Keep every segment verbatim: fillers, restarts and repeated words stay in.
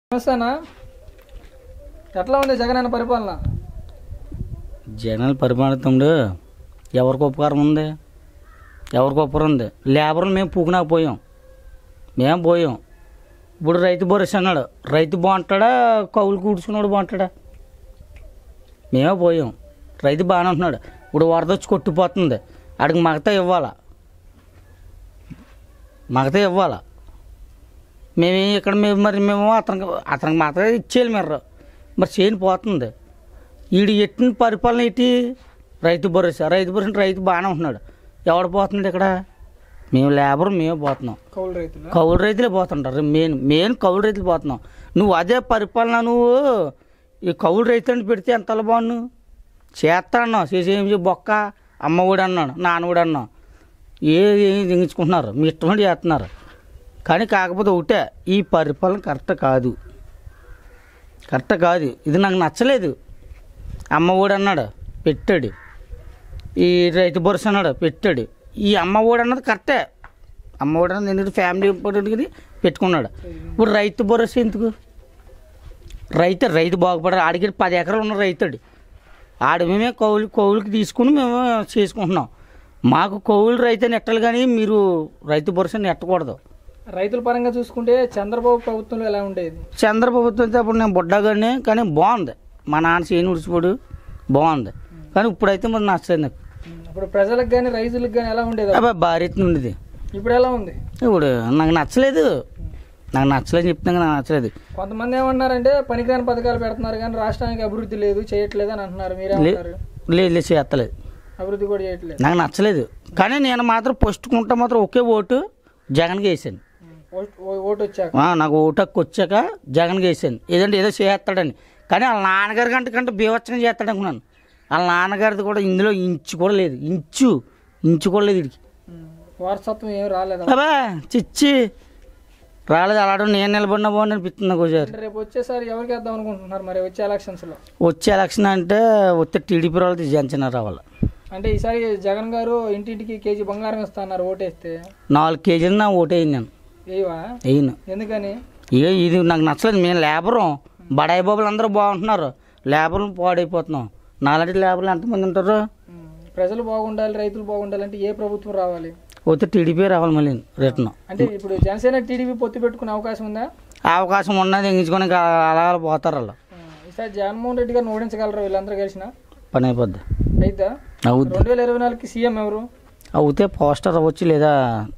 నమస్తేనా ఎట్లా ఉంది జగన్ అన్న పరిపాలన? జగన్ పరిపాలన తమ్ముడు ఎవరికి ఉపకారం ఉంది? ఎవరికి ఉపకారం ఉంది? లేబర్లు మేము పూకునాకపోయాం, మేము పోయాం. ఇప్పుడు రైతు భరోసా అన్నాడు, రైతు బాగుంటాడా కౌలు కూర్చున్నాడు బాగుంటాడా? మేమే పోయాం. రైతు బాగానే ఉంటున్నాడు. ఇప్పుడు వరద వచ్చి కొట్టిపోతుంది, ఆడికి మగతా ఇవ్వాలా, మగతా ఇవ్వాలా. మేము ఇక్కడ మేము మరి మేము అతనికి అతనికి మాత్రమే ఇచ్చేయాలి. మీరు మరి చేయని పోతుంది. వీడు ఎట్టిన పరిపాలన ఏంటి? రైతు భరోసా రైతు భరోసా రైతు బాగానే ఉంటున్నాడు. ఎవడు పోతున్నాడు ఇక్కడ? మేము లేబర్ మేమే పోతున్నాం. కౌలు రైతులు కౌలు రైతులే పోతుంటారు. మెయిన్ మెయిన్ కౌలు రైతులు పోతున్నాం. నువ్వు అదే పరిపాలన నువ్వు ఈ కౌలు రైతులను పెడితే ఎంత బాగున్నావు? చేస్తా అన్నావు, చేసి ఏం బొక్క అమ్మ కూడా అన్నాడు, నాన్న కూడా అన్నావు. ఏ దించుకుంటున్నారు, మీ ఇష్టం చేస్తున్నారు. కానీ కాకపోతే ఒకటే, ఈ పరిపాలన కరెక్ట్ కాదు, కరెక్ట్ కాదు. ఇది నాకు నచ్చలేదు. అమ్మ ఒడి అన్నాడు పెట్టాడు, ఈ రైతు భరోసా అన్నాడు పెట్టాడు. ఈ అమ్మ ఒడి అన్నది కరెక్టే. అమ్మ ఒడి అన్నది ఎందుకంటే ఫ్యామిలీ ఇంపార్టెంట్ పెట్టుకున్నాడు. ఇప్పుడు రైతు భరోసా ఎందుకు? రైతు రైతు బాగుపడారు. ఆడికి పది ఎకరాలు ఉన్న రైతుడు ఆడు మేమే కౌలు కౌలుకి తీసుకుని మేము చేసుకుంటున్నాం. మాకు కౌలు రైతు నెట్టాలి, కానీ మీరు రైతు భరోసా నెట్టకూడదు. రైతుల పరంగా చూసుకుంటే చంద్రబాబు ప్రభుత్వంలో ఎలా ఉండేది? చంద్రబాబు ప్రభుత్వం అప్పుడు నేను బుడ్డగానే, కానీ బాగుంది. మా నాన్న చేయని ఉడిచిపోడు బాగుంది. కానీ ఇప్పుడైతే మరి నచ్చలేదు నాకు. ఇప్పుడు ప్రజలకు కానీ రైతులకు కానీ ఎలా ఉండేది? అబ్బాయి భారీ ఉండేది. ఇప్పుడు ఎలా ఉంది? ఇప్పుడు నాకు నచ్చలేదు. నాకు నచ్చలేదు చెప్తున్నాను, నాకు నచ్చలేదు. కొంతమంది ఏమన్నారంటే పనికిరాని పథకాలు పెడుతున్నారు కానీ రాష్ట్రానికి అభివృద్ధి లేదు, చేయట్లేదు అని అంటున్నారు. మీరేమంటారు? లేదు లేదు చేస్తలేదు, అభివృద్ధి కూడా చేయట్లేదు. నాకు నచ్చలేదు. కానీ నేను మాత్రం పోస్టుకుంటా మాత్రం ఒకే ఓటు జగన్కి వేసాను. ఓటు వచ్చాక నాకు ఓటు హక్కు వచ్చాక జగన్కి వేసాను. ఏదంటే ఏదో చేస్తాడని. కానీ వాళ్ళ నాన్నగారి కంటే కంటే బీవచ్చంగా చేస్తాడు అనుకున్నాను. వాళ్ళ నాన్నగారిది కూడా ఇందులో ఇంచు కూడా లేదు, ఇంచు ఇంచు కూడా లేదు. వీడికి వారసత్వం ఏమి రాలేదు. అబ్బా చిచ్చి రాలేదు. అలాంటి నేను నిలబడిన బాగుంది అనిపిస్తుంది నాకు. ఒకసారి రేపు వచ్చేసారి ఎవరికి వేద్దాం అనుకుంటున్నారు మరి వచ్చే ఎలక్షన్స్ లో? వచ్చే ఎలక్షన్ అంటే వచ్చే టీడీపీ వాళ్ళు జనసేన రావాలి. అంటే ఈసారి జగన్ గారు ఇంటింటికి కేజీ బంగారం ఇస్తున్నారు ఓటేస్తే. నాలుగు కేజీలు నా ఓటేయండి నేను. వేయవా? వేయను. ఎందుకని? ఇక ఇది నాకు నచ్చలేదు. మేము లేబరు బడాయి బాబులు అందరూ బాగుంటున్నారు, లేబర్లు పాడైపోతున్నాం. నాలాంటి లేబర్లు ఎంతమంది ఉంటారు? ప్రజలు బాగుండాలి, రైతులు బాగుండాలంటే ఏ ప్రభుత్వం రావాలి? పోతే టీడీపీ రావాలి మళ్ళీ రిటర్న్. అంటే ఇప్పుడు జనసేన టీడీపీ పొత్తు పెట్టుకునే అవకాశం ఉందా? అవకాశం ఉన్నది ఎంచుకొని అలా పోతారు వాళ్ళు. ఈసారి జగన్మోహన్ రెడ్డి గారిని ఓడించగలరు వీళ్ళందరూ కలిసిన? పని అయిపోద్ది. అయితే అవుద్ది. రెండు వేల ఇరవై నాలుగుకి సీఎం ఎవరు అవుతే పోస్టర్ అవ్వచ్చు, లేదా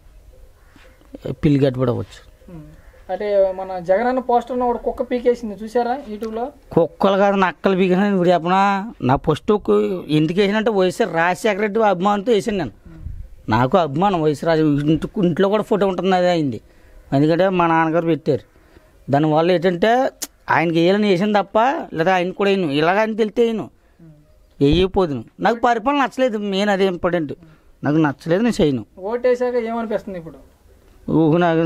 పిల్లి గట్టి కూడా అవ్వచ్చు. అంటే మన జగన్ అన్న పోస్టర్ కూడా కుక్క పీకేసింది, చూసారా యూట్యూబ్ లో? కుక్కలు కాదు నక్కలు పీకినా. ఇప్పుడు చెప్పనా, నా ఫస్ట్ ఎందుకు వేసినంటే వైఎస్ఆర్ రాజశేఖర రెడ్డి అభిమానంతో వేసాను నేను. నాకు అభిమానం వైఎస్ఆర్ ఇంటి ఇంట్లో కూడా ఫోటో ఉంటుంది, అదే అయింది. ఎందుకంటే మా నాన్నగారు పెట్టారు. దానివల్ల ఏంటంటే ఆయనకి వేయాలని వేసాను తప్ప, లేదా ఆయన కూడా వేయను. ఇలాగని తెలితే వేయను, వేయకపోదును. నాకు పరిపాలన నచ్చలేదు, మెయిన్ అదే ఇంపార్టెంట్. నాకు నచ్చలేదు, నేను చేయను. ఓటు వేసాక ఏమనిపిస్తుంది ఇప్పుడు? ఊహు నాకు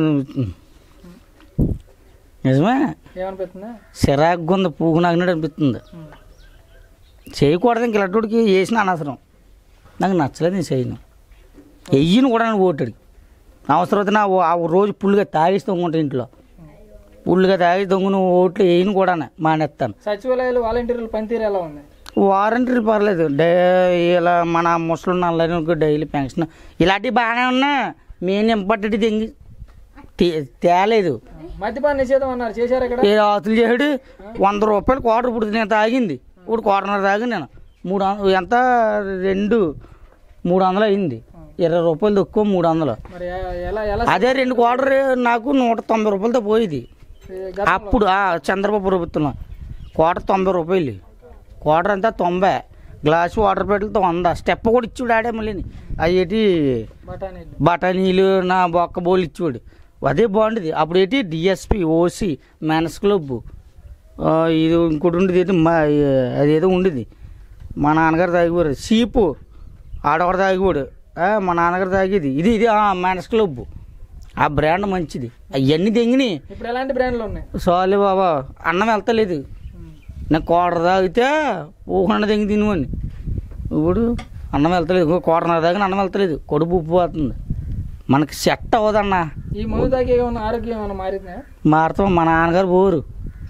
నిజమే ఏమనిపిస్తుంది? చిరాకుగా ఉంది, పూగు నాగినట్టు అనిపిస్తుంది. చేయకూడదు ఇంక ఇలాంటికి వేసిన అనవసరం. నాకు నచ్చలేదు, నేను చేయను. వెయ్యను కూడా నేను ఓటుడికి. అవసరం అయితే నా ఆ రోజు పుల్లుగా తాగేసి దొంగంటా ఇంట్లో, పుల్లుగా తాగేసి దొంగను ఓట్లు వేయను కూడా మానేస్తాను. సచివాలయాలు వాలంటీర్లు పనితీరు ఎలా ఉంది? వారంటీలు పర్లేదు. డే ఇలా మన ముసలి నల్లరికి డైలీ పెన్షన్ ఇలాంటివి బాగానే ఉన్నా. మెయిన్ ఇంపార్టెంట్ తెంగి తేలేదు. మద్యపాన నిషేధం అన్నారు, చేశారు ఇక్కడ? ఏ ఆతులు చేసాడు. వంద రూపాయలు క్వార్టర్ ఇప్పుడు నేను తాగింది. ఇప్పుడు క్వార్టర్నర తాగి నేను మూడు వందలు ఎంత రెండు మూడు వందలు అయింది. ఇరవై రూపాయలు తక్కువ మూడు వందలు. అదే రెండు క్వార్టర్ నాకు నూట తొంభై రూపాయలతో పోయేది అప్పుడు. చంద్రబాబు ప్రభుత్వంలో క్వార్టర్ తొంభై రూపాయలు, క్వార్టర్ అంతా తొంభై. గ్లాసు వాటర్ బాటిల్తో వంద. స్టెప్ కూడా ఇచ్చాడు ఆడే. మళ్ళీ అవి ఏంటి బఠానీలు నా బొక్క బోలు ఇచ్చాడు. అదే బాగుండేది అప్పుడు. ఏంటి డిఎస్పి, ఓసి, మెన్స్ క్లబ్, ఇది ఇంకోటి ఉండేది ఏంటి మా అదేదో ఉండేది. మా నాన్నగారు తాగిపోరు. సీపు ఆడొకటి తాగిపోడు, మా నాన్నగారు తాగేది ఇది ఇది మెన్స్ క్లబ్. ఆ బ్రాండ్ మంచిది. అవన్నీ తెంగినాయి. ఇప్పుడు ఎలాంటి బ్రాండ్లు ఉన్నాయి? సాలే బాబా, అన్నం వెళ్తలేదు. నాకు కోటర తాగితే ఊహన్న తెంగి తినవని. ఇప్పుడు అన్నం వెళ్తలేదు. కోటర తాగిన అన్నం వెళ్తలేదు, కడుపు ఉప్పు పోతుంది. మనకి సెట్ అవ్వదన్నా. ఈ మందు తాగే ఆరోగ్యం ఏమైనా మారిందా? మారుతాం. మా నాన్నగారు పోరు,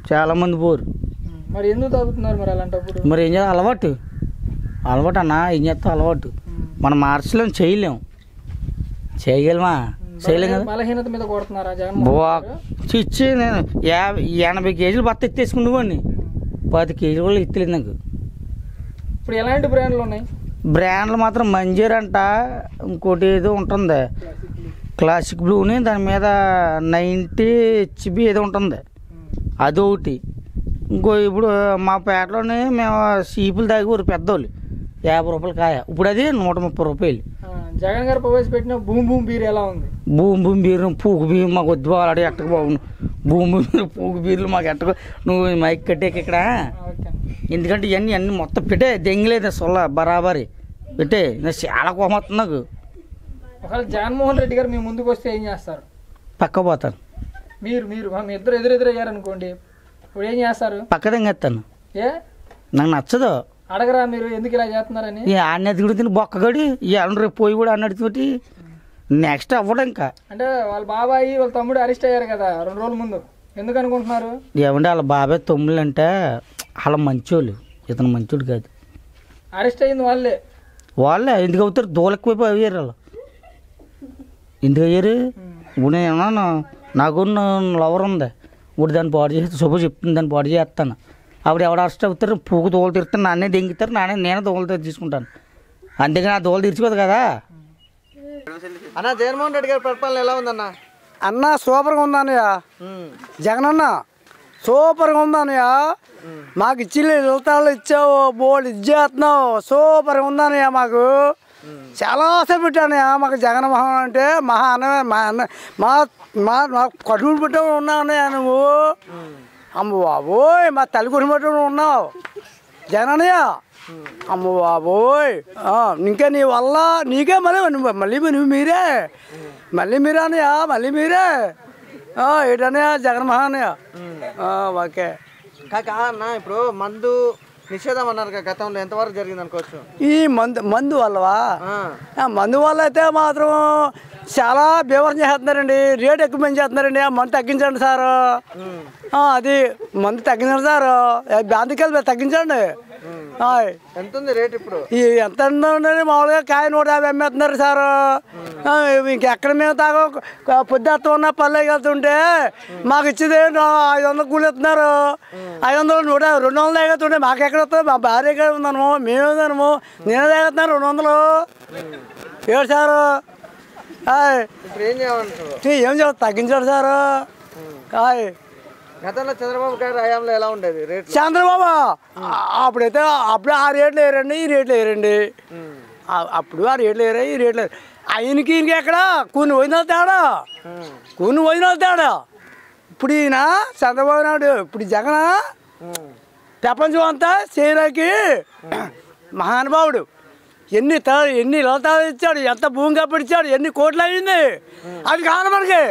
చాలామంది పోరు. మరి ఎందుకు తాగుతున్నారు మరి అలాంటప్పుడు? మరి ఏం చేయాలి? అలవాటు అలవాటు అన్న, ఏం చేస్తాం అలవాటు. మనం మార్చలేం, చేయలేం. చేయగలమా? చేయలేం కదా. బలహీనత మీద కొడుతున్నారా చిచ్చి? నేను యాభై ఎనభై కేజీలు బత్త ఎత్తేసుకునేవాడిని, పది కేజీలు కూడా ఎత్తలేదు నాకు. ఇప్పుడు ఎలాంటి బ్రాండ్లు ఉన్నాయి? బ్రాండ్లు మాత్రం మంజీర్ అంట, ఇంకోటి ఏదో ఉంటుంది క్లాసిక్ బ్లూని, దాని మీద నైంటీ హెచ్బి ఏదో ఉంటుంది, అదొకటి. ఇంకో ఇప్పుడు మా పేటలోనే మేము సీపులు తాగేవారు పెద్దోళ్ళు, యాభై రూపాయలు కాయ. ఇప్పుడు అది నూట ముప్పై రూపాయలు. జగన్ గారు ప్రవేశపెట్టిన భూమి భూమి బీర్ ఎలా ఉంది? భూమి భూమి బీరు, పూకు బీరు మాకు వద్దు బాగాడు ఎట్టకు బాగుండు. భూమి భూమి పూకు బీర్లు మాకు ఎట్టకు, నువ్వు మైక్ కట్టేకి ఇక్కడ. ఎందుకంటే ఇవన్నీ అన్నీ మొత్తం పెట్టే దెంగలేదు సొల్ల బరాబరి పెట్టే. నాకు చాలా కోపం వస్తుంది నాకు. ఒకవేళ జగన్మోహన్ రెడ్డి గారు మీ ముందుకు వస్తే ఏం చేస్తారు? పక్క పోతాను. మీరు మీరు మీ ఇద్దరు ఎదురెదురయ్యారనుకోండి, ఇప్పుడు ఏం చేస్తారు? పక్క దెంగేస్తాను. ఏ నాకు నచ్చదు. అడగరా మీరు ఎందుకు ఇలా చేస్తున్నారని? అన్నది కూడా తిని బొక్కగడి ఇవాళ రేపు పోయి కూడా అన్నది నెక్స్ట్ అవ్వడం. ఇంకా అంటే వాళ్ళ బాబాయి వాళ్ళ తమ్ముడు అరెస్ట్ అయ్యారు కదా రెండు రోజుల ముందు, ఎందుకు అనుకుంటున్నారు? ఏమంటే వాళ్ళ బాబాయ్ తమ్ముళ్ళు అంటే వాళ్ళ మంచోళ్ళు, ఇతను మంచోడు కాదు. అరెస్ట్ అయింది వాళ్ళే. వాళ్ళే ఎందుకు అవుతారు? దూలకపోయి అయ్యారు వాళ్ళు. ఎందుకు అయ్యారు? ఇప్పుడు నేను నాకు లవర్ ఉంది, ఇప్పుడు దాన్ని పాడు చేసి శుభ చెప్తుంది, దాన్ని పాడు చేస్తాను. అప్పుడు ఎవడు అరెస్ట్ అవుతారు? పూకు దోలు తీరుతారు, నాన్నే దెంగుతారు, నానే నేనే దోలు తీసుకుంటాను. అందుకని ఆ దోలు తీర్చుకోదు కదా. అన్న జగన్మోహన్ రెడ్డి గారి పరిపాలన ఎలా ఉందన్న? అన్న సూపర్గా ఉందన్నయ్య. జగన్ అన్న సూపర్గా ఉందన్నయ్య. మాకు ఇచ్చి వెళ్తాళ్ళు ఇచ్చావు, బోర్డు ఇచ్చేస్తున్నావు, సూపర్గా ఉందన్నయ్య. మాకు చాలా ఆశ పెట్టానయ్య. మాకు జగన్ మహా అంటే మహా అన్న మా అన్న మా మా మా కడుపు పెట్ట ఉన్నావు అన్నయ్య నువ్వు. అమ్మ బాబోయ్, మా తల్లి గురి పట్టు ఉన్నావు జగన్ అన్నయ్య. అమ్మ బాబోయ్, ఇంకా నీ వల్ల నీకే మళ్ళీ మళ్ళీ నువ్వు మీరే మళ్ళీ మీరే అన్నయ్య, మళ్ళీ మీరే ఏంటన్నయ్య జగన్ మహా అన్నయ్య. ఓకే కాక అన్న, ఇప్పుడు మందు నిషేధం అన్నారు గతంలో, ఎంతవరకు జరిగింది అనుకోవచ్చు? ఈ మందు మందు వల్లవా? మందు వల్ల అయితే మాత్రం చాలా బీవరం చేస్తున్నారండి, రేట్ ఎక్కువ మంది చేస్తున్నారండి. మందు తగ్గించండి సారు, అది మందు తగ్గించండి సారు, బాంతికెళ్ళి తగ్గించండి. ఎంత ఉంది రేట్ ఇప్పుడు? ఎంత ఉందండి? మామూలుగా కాయ నూట యాభై అమ్మేస్తున్నారు సారు. ఇంకెక్కడ మేము తాగ పొద్దుత్త ఉన్న పల్లెకి వెళ్తుంటే మాకు ఇచ్చేది ఐదు వందలు కూలి ఇస్తున్నారు. ఐదు వందలు నూట రెండు వందలు తాగుతుంటే మాకు ఎక్కడ వస్తుంది? మా భార్య ఎక్కడ ఉందనము, మేము ఉందనము, నేనే తాగుతున్నాను రెండు వందలు. ఏడు సారు ఏం చేయాలంటారు? ఏం చేయాలి? తగ్గించాడు సారు. కాయ్ గతంలో చంద్రబాబు గారి హయాంలో ఎలా ఉండేది రేట్? చంద్రబాబు అప్పుడైతే అప్పుడు ఆ రేట్లు వేయరండి, ఈ రేట్లు వేయరండి. అప్పుడు ఆ రేట్లు వేయరా, ఈ రేట్లు ఆయనకి ఈయనకి ఎక్కడ కొన్ని పోయిన తేడా, కొన్ని పోయిన తేడా. ఇప్పుడు ఈయన చంద్రబాబు నాయుడు, ఇప్పుడు జగన్ ప్రపంచం అంతా చేయడానికి మహానుభావుడు. ఎన్ని త ఎన్ని లోతాలు ఇచ్చాడు, ఎంత భూమి కప్పిచ్చాడు, ఎన్ని కోట్లు అయింది. అది కావాలి మనకి,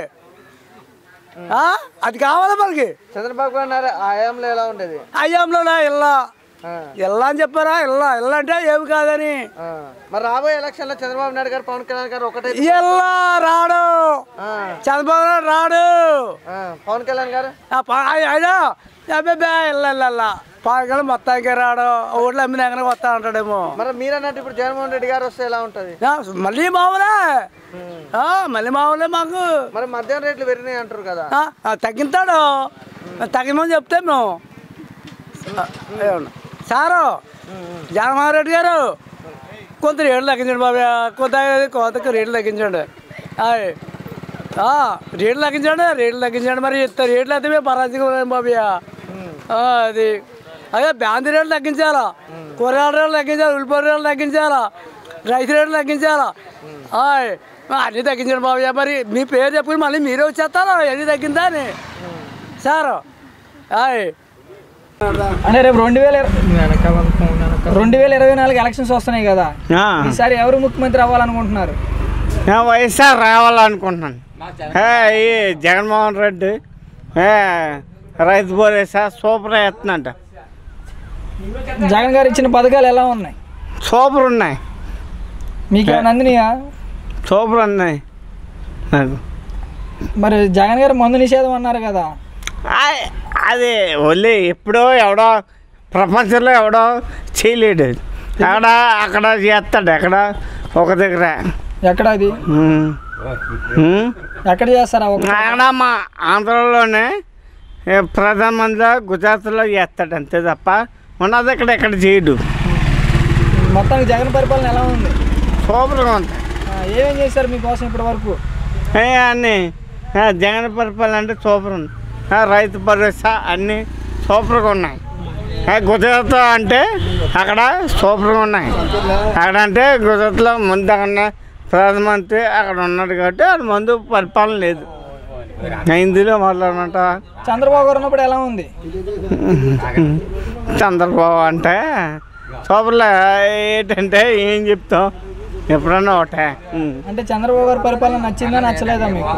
అది కావాలి మనకి. చంద్రబాబు గారు హయాంలో ఎలా ఉండేది? హయాంలో ఇల్లా ఇల్లా అని చెప్పారా? ఇల్లా ఇల్లా అంటే ఏమి కాదని. మరి రాబోయే ఎలక్షన్ లో చంద్రబాబు నాయుడు గారు పవన్ కళ్యాణ్ గారు ఒకటే ఇల్లా రాడు, చంద్రబాబు నాయుడు రాడు, పవన్ కళ్యాణ్ గారు అయినా ఇల్లా ఇల్లా పవన్ కళ్యాణ్ మొత్తానికి రాడు, ఓట్లు అమ్మిన ఎక్కడ వస్తా అంటాడేమో. మరి మీరన్నట్టు ఇప్పుడు జగన్మోహన్ రెడ్డి గారు వస్తే ఎలా ఉంటది? మళ్ళీ మామూలే, మళ్ళీ మామూలే మాకు. మరి మద్యం రేట్లు పెరిగినాయి అంటారు కదా, తగ్గిస్తాడు, తగ్గిమని చెప్తే మేము సారు జగన్మోహన్ రెడ్డి గారు కొంత రేట్లు తగ్గించండి బాబా, కొంత కొంత రేట్లు తగ్గించండి, రేట్లు తగ్గించండి, రేట్లు తగ్గించండి. మరి రేట్లు అయితే మేము పరాజకం బాబయ్య. అది అదే బ్యాంతి రేట్లు తగ్గించాలా, కూరగాయల రేట్లు తగ్గించాలి, ఉల్లిపాయ రేట్లు తగ్గించాలా, రైస్ రేట్లు తగ్గించాలా, అన్నీ తగ్గించండి బాబయ్య. మరి మీ పేరు చెప్పుకుని మళ్ళీ మీరే వచ్చేస్తారా అన్నీ తగ్గిందా అని సారు. అంటే రేపు రెండు వేల రెండు వేల ఇరవై నాలుగు ఎలక్షన్స్ వస్తున్నాయి కదా, ఈసారి ఎవరు ముఖ్యమంత్రి అవ్వాలనుకుంటున్నారు? వైఎస్ఆర్ రావాలనుకుంటున్నాను. ఈ జగన్మోహన్ రెడ్డి రైతు భరోసా సూపర్ వేస్తుందంట. జగన్ గారు ఇచ్చిన పథకాలు ఎలా ఉన్నాయి? సూపర్ ఉన్నాయి. మీకు ఏమైనా అందినాయా? సూపర్ ఉన్నాయి. మరి జగన్ గారు మందు నిషేధం అన్నారు కదా, అది ఒళ్ళి ఎప్పుడో ఎవడో ప్రపంచంలో ఎవడో చేయలేడు. అక్కడ అక్కడ చేస్తాడు, ఎక్కడ ఒక దగ్గర. ఎక్కడ అది ఉమ్. ఉమ్. ఎక్కడ చేస్తారా? అక్కడ మా ఆంధ్రలోనే ఏ ప్రధానమంత్రి గుజరాత్లో చేస్తాడు అంతే తప్ప ఉన్నది ఇక్కడ ఎక్కడ చేయడు. మొత్తానికి జగన్ పరిపాలన ఎలా ఉంది? సూపర్గా ఉంది. ఆ, ఏమేం చేశారు మీకోసం ఇప్పటి వరకు? ఏ అన్నీ ఆ, జగన్ పరిపాలన అంటే సూపర్ ఉంది. ఆ, రైతు భరోసా అన్నీ సూపర్గా ఉన్నాయి. ఆ, గుజరాత్ అంటే అక్కడ సూపర్గా ఉన్నాయి. అక్కడ అంటే గుజరాత్లో ముందు అక్కడ ప్రధానమంత్రి అక్కడ ఉన్నాడు కాబట్టి అది ముందు పరిపాలన లేదు. హిందీలో మాట్లాడమంట. చంద్రబాబు గారు ఉన్నప్పుడు ఎలా ఉంది? చంద్రబాబు అంటే సూపర్లో ఏంటంటే ఏం చెప్తాం, ఎప్పుడన్నా ఒకటే. అంటే చంద్రబాబు గారి పరిపాలన నచ్చిందా నచ్చలేదా మీకు?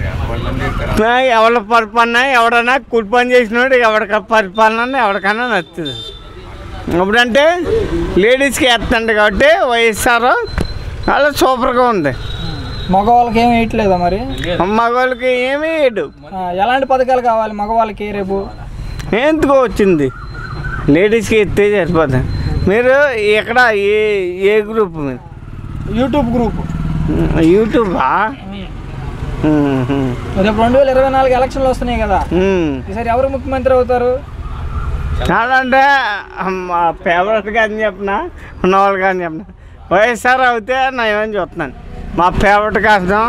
ఎవరి పరిపాలన ఎవడన్నా కూలి పని చేసినాడు ఎవరికి పరిపాలన ఎవరికైనా నచ్చుతుంది. ఇప్పుడంటే లేడీస్కి వేస్తుంది కాబట్టి వైఎస్ఆర్ అలా సూపర్గా ఉంది. మగవాళ్ళకి ఏమి వేయట్లేదా మరి? మగవాళ్ళకి ఏమీ వేయడు. ఆ, ఎలాంటి పథకాలు కావాలి మగవాళ్ళకి రేపు? ఎందుకో వచ్చింది లేడీస్కి ఎత్తే సరిపోతుంది. మీరు ఎక్కడ ఏ ఏ గ్రూప్ మీరు? YouTube group. యూట్యూబా? రేపు రెండు వేల ఇరవై నాలుగు ఎలక్షన్లు వస్తున్నాయి కదా, ఈసారి ఎవరు ముఖ్యమంత్రి అవుతారు? కాదంటే మా ఫేవరెట్ కానీ చెప్పిన ఉన్న వాళ్ళు కానీ చెప్పిన వైఎస్ఆర్ అవుతే నా ఏమని చూస్తున్నాను. మా ఫేవరెట్ కోసం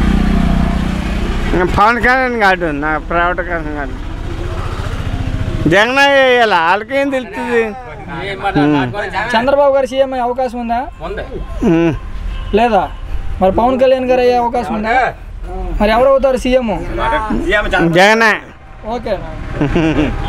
పవన్ కళ్యాణ్ కాదు, నా ఫేవరెట్ కోసం కాదు. జగన్ వేయాలి, వాళ్ళకేం తెలుస్తుంది. చంద్రబాబు గారు సీఎం అయ్యే అవకాశం ఉందా? లేదా? మరి పవన్ కళ్యాణ్ గారు అయ్యే అవకాశం ఉందా? మరి ఎవరు అవుతారు సీఎం? జగనే. ఓకే.